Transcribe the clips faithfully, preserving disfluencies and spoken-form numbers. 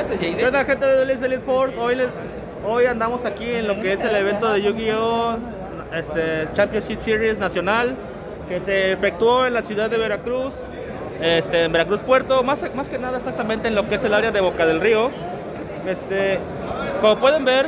haces, Jade? ¿Qué onda, gente de Duelist Elite Force? Hoy, les, hoy andamos aquí en lo que es el evento de Yu-Gi-Oh! Este, Championship Series Nacional, que se efectuó en la ciudad de Veracruz, este, en Veracruz Puerto, más, más que nada exactamente en lo que es el área de Boca del Río. Este, como pueden ver,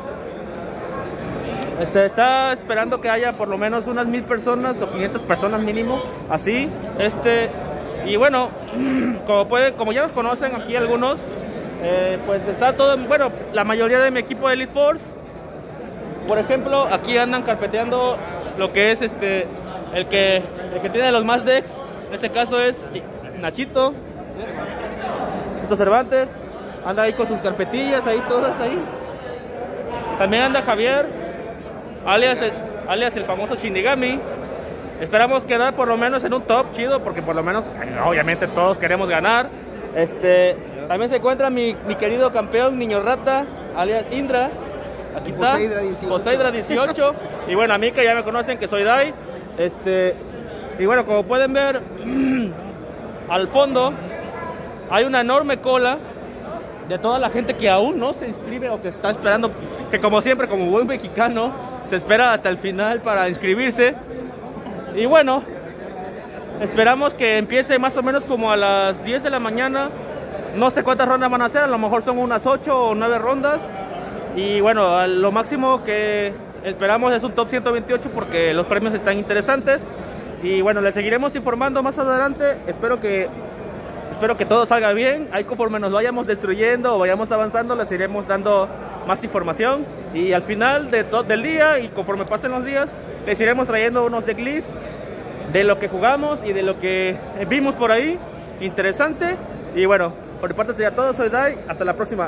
se está esperando que haya por lo menos unas mil personas o quinientas personas mínimo, así, este, y bueno, como pueden, como ya nos conocen aquí algunos, eh, pues está todo, bueno, la mayoría de mi equipo de Elite Force, por ejemplo, aquí andan carpeteando lo que es este, el que, el que tiene los más decks, en este caso es Nachito, Nachito Cervantes, anda ahí con sus carpetillas, ahí todas ahí, también anda Javier, alias el, alias el famoso Shinigami. Esperamos quedar por lo menos en un top chido, porque por lo menos, obviamente todos queremos ganar. Este, también se encuentra mi, mi querido campeón Niño Rata, alias Indra. Aquí está, Poseidra dieciocho. Y bueno, a mí que ya me conocen que soy Dai. Este, y bueno, como pueden ver, al fondo hay una enorme cola de toda la gente que aún no se inscribe o que está esperando, que como siempre, como buen mexicano, se espera hasta el final para inscribirse. Y bueno, esperamos que empiece más o menos como a las diez de la mañana. No sé cuántas rondas van a hacer, a lo mejor son unas ocho o nueve rondas. Y bueno, lo máximo que esperamos es un top ciento veintiocho, porque los premios están interesantes. Y bueno, les seguiremos informando más adelante. Espero que Espero que todo salga bien. Ahí conforme nos vayamos destruyendo o vayamos avanzando, les iremos dando más información. Y al final de del día, y conforme pasen los días, les iremos trayendo unos decklists de lo que jugamos y de lo que vimos por ahí. Interesante. Y bueno, por mi parte sería todo. Soy Dai. Hasta la próxima.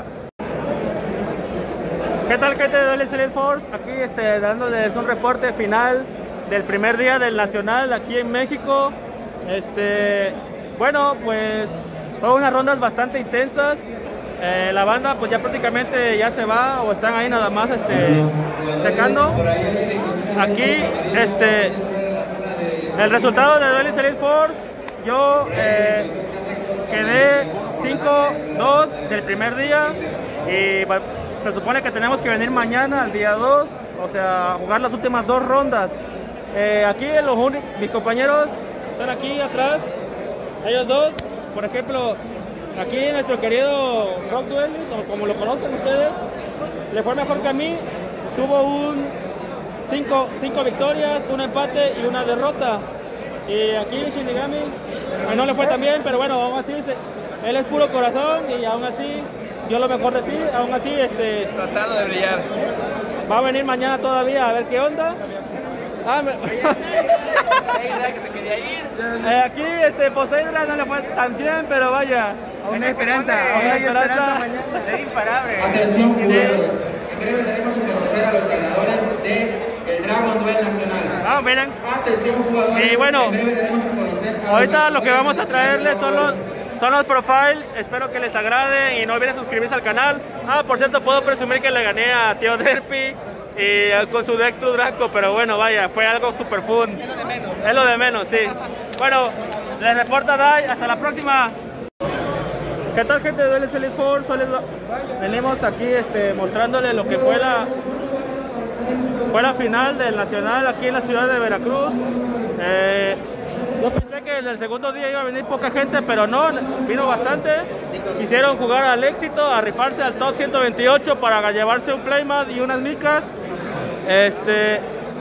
¿Qué tal, gente de Duelist Elite Force? Aquí este, dándoles un reporte final del primer día del Nacional aquí en México. Este... Bueno, pues fueron unas rondas bastante intensas. Eh, la banda pues ya prácticamente ya se va, o están ahí nada más este, checando. Aquí este, el resultado de Duelist Elite Force, yo eh, quedé cinco dos del primer día. Y se supone que tenemos que venir mañana al día dos, o sea, jugar las últimas dos rondas. Eh, aquí los mis compañeros están aquí atrás. Ellos dos, por ejemplo, aquí nuestro querido Rock Duelist, o como lo conocen ustedes, le fue mejor que a mí. Tuvo un cinco, cinco victorias, un empate y una derrota. Y aquí Shinigami pues no le fue tan bien, pero bueno, aún así se, él es puro corazón y aún así dio lo mejor de sí. Aún así, este, tratando de brillar. Va a venir mañana todavía a ver qué onda. Ah, me... que se quería ir. Eh, aquí este Poseidra no le fue tan bien, pero vaya. Aún hay esperanza, aún hay esperanza mañana. Es imparable. Atención, jugadores. En breve daremos a conocer a los ganadores de el Dragon Duel Nacional. Ah, miren. Atención, jugadores. Y bueno, en breve daremos a conocer a ahorita lo que vamos a traerles son los, son los profiles. Espero que les agrade y no olviden suscribirse al canal. Ah, por cierto, puedo presumir que le gané a Tío Derpy y con su deck tu Draco, pero bueno, vaya, fue algo super fun. Es lo de menos. Es lo de menos, sí. Bueno, les reporta Dai, hasta la próxima. ¿Qué tal, gente de Duelist Elite Force? Venimos aquí este, mostrándoles lo que fue la, fue la final del Nacional aquí en la ciudad de Veracruz. Eh, yo pensé que en el segundo día iba a venir poca gente, pero no, vino bastante. Quisieron jugar al éxito, a rifarse al top ciento veintiocho para llevarse un playmat y unas micas. Este,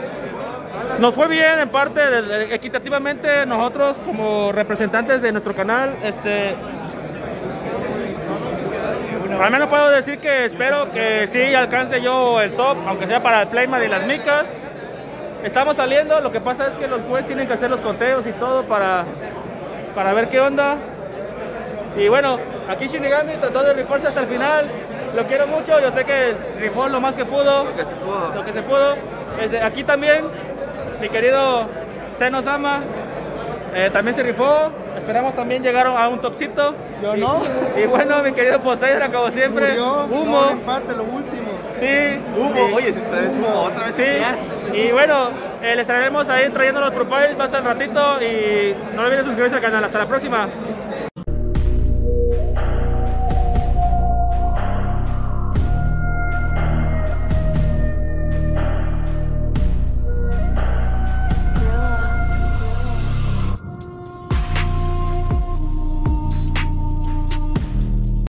nos fue bien en parte, de, de, equitativamente. Nosotros como representantes de nuestro canal, este, al menos puedo decir que espero que sí alcance yo el top, aunque sea para el playmat y las micas. Estamos saliendo, lo que pasa es que los jueces tienen que hacer los conteos y todo para, para ver qué onda. Y bueno, aquí Shinigami trató de rifarse hasta el final. Lo quiero mucho, yo sé que rifó lo más que pudo. Lo que se pudo. Lo que se pudo. Este, aquí también, mi querido Seno-sama, eh, también se rifó. Esperamos también llegar a un topcito. Yo y, no. Y bueno, mi querido Poseidra, como siempre, Murió, humo. no, empate, lo último. Sí. Humo, Sí. oye, si esta vez humo, otra vez Sí, empleaste. y bueno, eh, les traeremos ahí trayendo los profiles más al ratito y no olviden suscribirse al canal. Hasta la próxima.